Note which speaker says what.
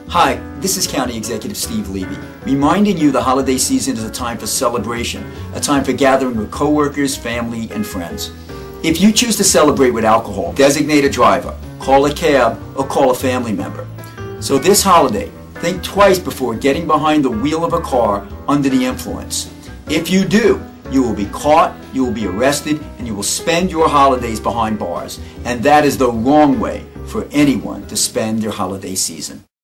Speaker 1: Hi, this is County Executive Steve Levy, reminding you the holiday season is a time for celebration, a time for gathering with coworkers, family, and friends. If you choose to celebrate with alcohol, designate a driver, call a cab, or call a family member. So this holiday, think twice before getting behind the wheel of a car under the influence. If you do, you will be caught, you will be arrested, and you will spend your holidays behind bars. And that is the wrong way for anyone to spend their holiday season.